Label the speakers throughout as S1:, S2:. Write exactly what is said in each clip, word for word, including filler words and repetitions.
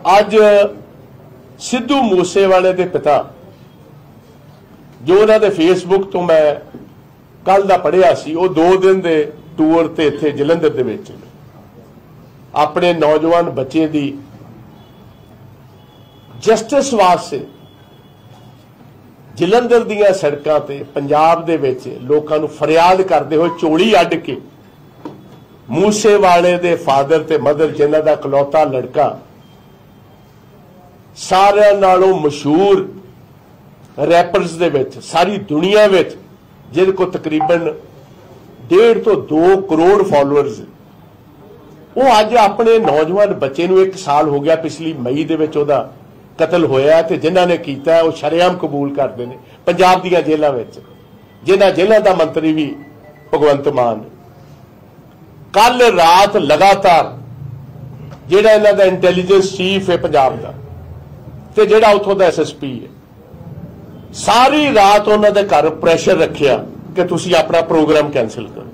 S1: ਅੱਜ सिद्धू मूसेवाले के पिता जो उन्होंने फेसबुक तो मैं कल का पढ़िया सी, वो दो दिन के टूर ते इत्थे जलंधर दे विच अपने नौजवान बच्चे की जस्टिस वास्ते जलंधर दीयां सड़कां ते पंजाब दे विच लोकां नूं फरियाद करते हुए चोली अड्ड के मूसेवाले दे फादर ते मदर जिन्हां दा इकलौता लड़का सारे नालों मशहूर रैपर्स दे विच सारी दुनिया विच जिहदे को तकरीबन डेढ़ तो दो करोड़ फॉलोअर्स, वो अज अपने नौजवान बच्चे नूं एक साल हो गया पिछली मई दे विच उहदा कतल होया ते जिन्हां ने कीता वो शरेआम कबूल करते हैं पंजाब दीयां जेलां विच, जिन्हां जेलां दा मंत्री भी भगवंत मान। कल रात लगातार जिहड़ा इन्हां दा इंटैलीजेंस चीफ है पंजाब दा ते जिहड़ा उत्थों दा एस एस पी है, सारी रात उन्हां दे घर प्रैशर रखिया कि तुसीं अपना प्रोग्राम कैंसिल करो।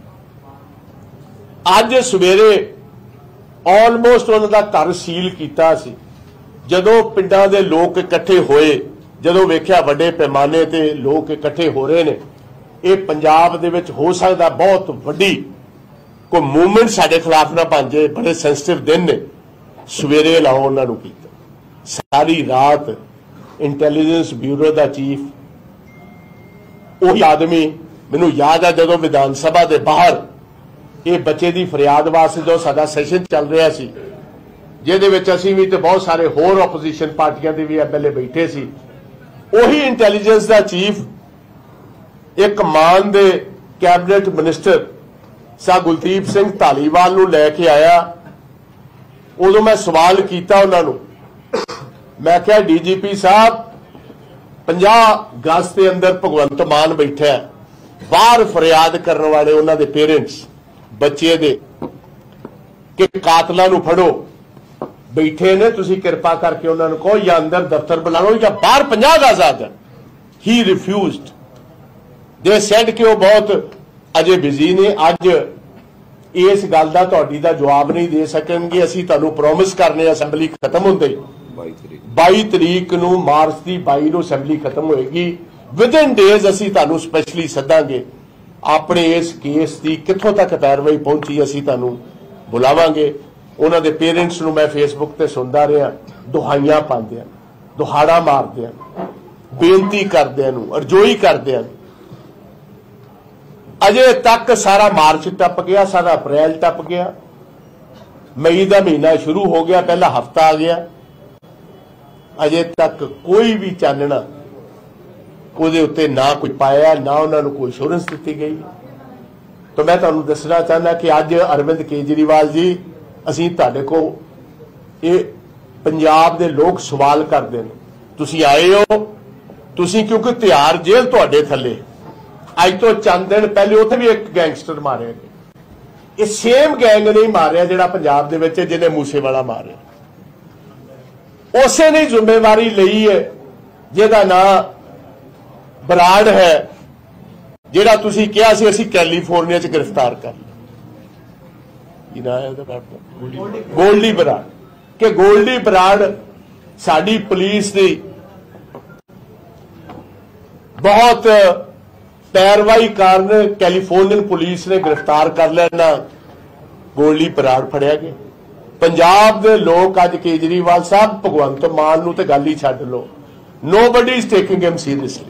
S1: अज सवेरे ऑलमोस्ट उन्हां दा घर सील कीता सी। जदों पिंडां दे लोग इकट्ठे होए, जदों वेख्या वड्डे पैमाने ते लोग इकट्ठे हो रहे ने, ये पंजाब दे विच हो सकदा बहुत वड्डी कोई मूवमेंट साडे खिलाफ ना बन जाए, बड़े सेंसिटिव दिन ने, सवेरे लाओ उन्हां नूं कीता। सारी रात इंटैलीजेंस ब्यूरो का चीफ वही आदमी, मैनूं याद है जदों विधान सभा के बाहर ये बच्चे की फरियाद वास्ते जो साडा सैशन चल रहा सी, जिहदे विच असीं भी ते बहुत सारे होर ओपोजिशन पार्टियां दे भी एम एल ए बैठे सी, उही इंटैलीजेंस का चीफ एक मान दे कैबिनेट मिनिस्टर सा गुलदीप सिंह धालीवाल नूं लैके आया। उदों मैं सवाल किया उन्होंने, मैं क्या डी जी पी साहब पचास गज के अंदर भगवंत मान बैठा है, बाहर फरियाद करने वाले उन्होंने पेरेंट्स बच्चे दे कि कातलों नूं फड़ो बैठे ने, तुसीं कृपा करके उन्होंने कहो या अंदर दफ्तर बुला लो या बाहर पचास गज आ जाए। ही रिफ्यूज्ड। दे सेड कि वो बहुत अजे बिजी ने, अज इस गल का तुहाडी दा जवाब नहीं दे सकणगे। असीं तुहानूं प्रॉमिस करने असैंबली खत्म होंदे बाई तरीक नूं मार्च की बाई नूं असैंबली खत्म होएगी, विद इन डेज असीं तुहानूं स्पैशली सदांगे, अपने इस केस की कित्थों तक पैरवाई पहुंची असीं तुहानूं बुलावांगे। उन्हां दे पेरेंट्स नूं मैं फेसबुक ते सुनदा रहा, दुहाइयां पांदियां, दुहाड़ा मारदियां, बेनती करदियां नूं, अरजोई करदियां। अजे तक सारा मार्च टप गया, सारा अप्रैल टप गया, मई का महीना शुरू हो गया, पहला हफ्ता आ गया, अजे तक कोई भी चानना उहदे उत्ते ना कोई पाया, ना उन्होंने कोई इंश्योरेंस दी गई। तो मैं तुहानूं दसना चाहना कि अज अरविंद केजरीवाल जी, असीं तुहाडे को ये पंजाब दे लोग सवाल करते हैं, तुसीं आए हो, तुसीं क्योंकि तिहाड़ जेल तुहाडे थल्ले, अज तो चंद दिन पहले उत्थे भी एक गैंगस्टर मारे, ये सेम गैंग नहीं मारिया जिहड़ा पंजाब दे विच जिहने मूसेवाला मारिया। उसे ने जिम्मेवारी लई है जिहदा नां बराड़ है, जिहड़ा तुसीं कहा सी असीं कैलीफोर्निया च गिरफ्तार कर लिया, गोल्डी बराड़, कि गोल्डी बराड़ साडी पुलिस दी बहुत पैरवाई कारण कैलीफोर्नियन पुलिस ने गिरफ्तार कर लेना, गोल्डी बराड़ फड़िया गया। पंजाब के लोग अज केजरीवाल साहब भगवंत मान नूं ते गल ही छड्ड लो, nobody is taking him seriously.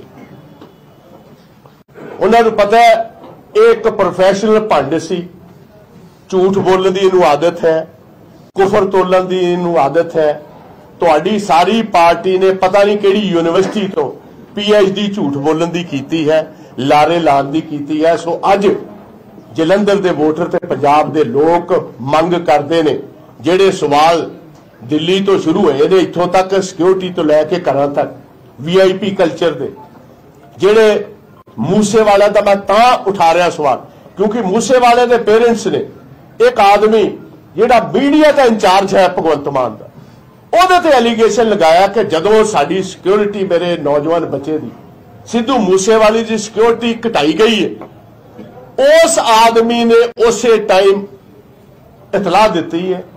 S1: उन्होंने पता है एक प्रोफैशनल भंड सी, झूठ बोलने की इनू आदत है, कुफर तोलन की इनू आदत है। तुहाडी सारी पार्टी ने पता नहीं किहड़ी यूनिवर्सिटी तो पी एच डी झूठ बोलने की कीती है, लारे लान की कीती है। सो अज जलंधर के वोटर ते पंजाब के लोग मंग करते हैं, जिहड़े सवाल दिल्ली तो शुरू होए ने इत्थों तक सिक्योरिटी तो लैके घरां तक वी आई पी कल्चर के, जिहड़े मूसेवाला का मैं तां उठा रहा सवाल क्योंकि मूसेवाले के पेरेंट्स ने एक आदमी जिहड़ा मीडिया का इंचार्ज है भगवंत मान का, ਉਹਦੇ ਤੇ एलीगेशन लगाया कि जदों साडी सिक्योरिटी मेरे नौजवान बच्चे की सिद्धू मूसेवाली की सिक्योरिटी घटाई गई है, उस आदमी ने उस टाइम इतला दी है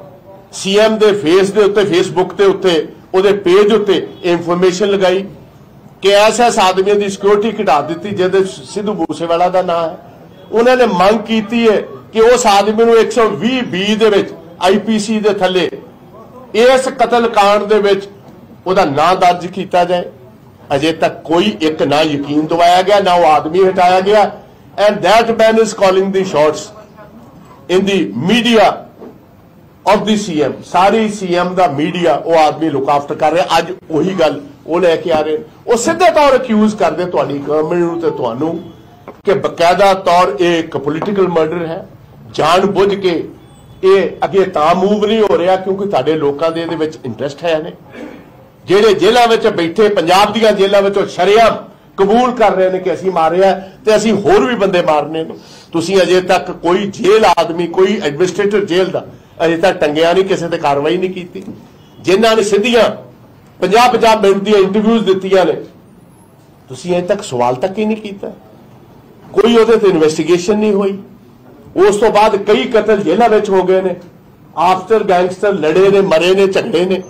S1: सीएम के फेस के उत्ते फेसबुक के उत्ते उहदे पेज उत्ते इंफॉर्मेशन लगाई कि ऐसा ऐसा आदमी की सिक्योरिटी घटा दी जिहदे सिद्धू मूसेवाला का नाम है। उन्होंने मंग की है कि उस आदमी को एक सौ भी B they I P C के थले इस कतल कांड दे विच उहदा नां दर्ज किया जाए। अजे तक कोई एक ना यकीन दवाया गया, ना वो आदमी हटाया गया। And that man is calling the shots in the media of the CM. सारी सीएम का मीडिया वो आदमी लुक आफ्टर कर रहे। अज उही गल वो लैके आ रहे, वो सीधे तौर अक्यूज करते तुहाडी गवर्नमेंट ते तुहानू कि बकायदा तौर एक पोलिटिकल मर्डर है। जान बुझ के ये अगे तां मूव नहीं हो रहा क्योंकि तुहाडे लोकां दे इहदे विच इंटरस्ट है ने। ਜਿਹੜੇ जेलों में बैठे पंजाब ਦੀਆਂ जेलों में शरेआम कबूल कर रहे हैं कि असीं मारिया ते असीं होर भी बंदे मारने ने। तुसीं अजे तक कोई जेल आदमी, कोई एडमिनिस्ट्रेटर जेल का अजे तक टंगिया नहीं, किसी ते कार्रवाई नहीं की। जिन्हां ने सीधियां पचास पचास मिनट दी इंटरव्यूज दित्तियां ने, तुसीं अजे तक सवाल तक ही नहीं किया। कोई उहदे ते इन्वेस्टिगेशन नहीं हुई। उस तो बाद कई कतल जेलों में हो गए ने। आफ्टर गैंगस्टर लड़े ने, मरे ने, झगड़े ने।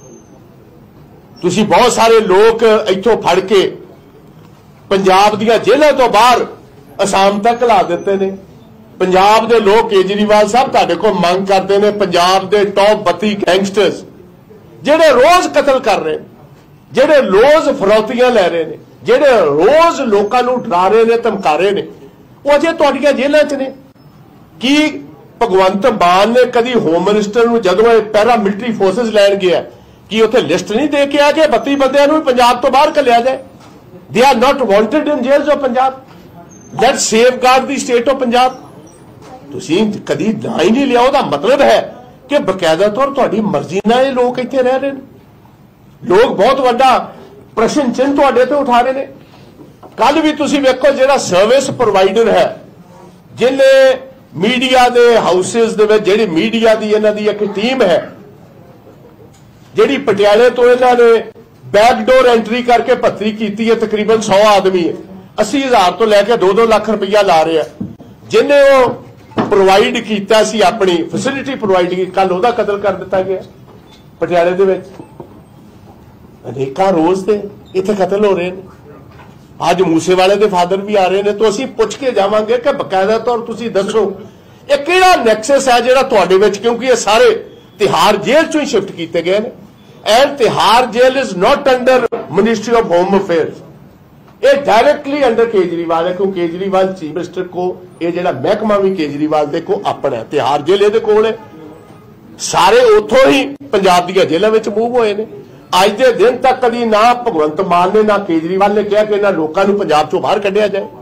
S1: तुसी बहुत सारे लोग इत्थों फड़ के पंजाब दियां जेलों तो बाहर असम तक ला देते ने। पंजाब दे लोग केजरीवाल साहब तुहाडे को मंग करते हैं पंजाब दे टॉप बत्ती गैंगस्टर्स जेडे रोज कतल कर रहे, जेडे रोज फरौतियां लै रहे ने, जेडे रोज लोगों को डरा रहे ने, धमका रहे ने, वो अजे तुहाडियां जेलों च ने। की भगवंत मान ने कदी होम मिनिस्टर नूं जदों पैरा मिलिटरी फोर्सेस लैण गया कि उत्थे लिस्ट नहीं दे के आ गए बत्ती बंदियां नूं पंजाब तो बाहर घल्लिया जाए? They are not wanted in jails of Punjab. Let safeguard the state of Punjab. तुसीं कदी ना ही नहीं लिया। उसका मतलब है कि बकायदा तौर तुहाडी मर्जी नाल ये लोग इत्थे रह रहे हैं। लोग बहुत वड्डा प्रश्न चिन्ह तुहाडे ते उठा रहे हैं। कल भी तुसीं वेखो जिहड़ा सर्विस प्रोवाइडर है, जिन्ने मीडिया दे हाउसेस दे विच जिहड़ी मीडिया दी इन्हां दी एक टीम है, जिहड़ी पटियाले तो इन्हां ने बैकडोर एंट्री करके भर्ती की है, तकरीबन सौ आदमी है, अस्सी हजार तो लैके दो दो लाख रुपया ला रहे हैं। जिन्हें वो प्रोवाइड किया सी अपनी फैसिलिटी प्रोवाइड की, कल वह कतल कर दिता गया पटियाले दे विच। अनेकां रोज दे इत्थे कतल हो रहे हैं। अज मूसेवाले दे फादर भी आ रहे हैं। तो असीं पुछ के जावांगे कि बकायदा तौर तुसीं दसो ये किहड़ा नैक्सस है जिहड़ा तुहाडे विच, क्योंकि ये सारे तिहाड़ जेल चों ही शिफ्ट किए गए हैं। And Tihar jail is not under ministry of home affairs, ये डायरेक्टली अंडर केजरीवाल है। क्योंकि केजरीवाल चीफ मिनिस्टर को ये जिहड़ा महकमा भी केजरीवाल दे को अपना है। तिहाड़ जेल इहदे कोल है। सारे उथों ही पंजाब दी जेलों में मूव होए ने। अज के दिन तक कभी ना भगवंत मान ने ना केजरीवाल ने कहा कि इन्हां लोकां नूं पंजाब चों बाहर कढिया जाए।